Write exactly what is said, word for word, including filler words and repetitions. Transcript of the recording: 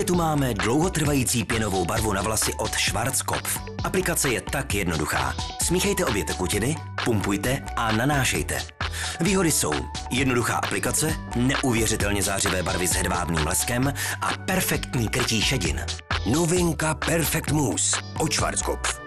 tu máme dlouhotrvající pěnovou barvu na vlasy od Schwarzkopf. Aplikace je tak jednoduchá. Smíchejte obě tekutiny, pumpujte a nanášejte. Výhody jsou jednoduchá aplikace, neuvěřitelně zářivé barvy s hedvábným bleskem a perfektní krytí šedin. Novinka Perfect Mousse od Schwarzkopf.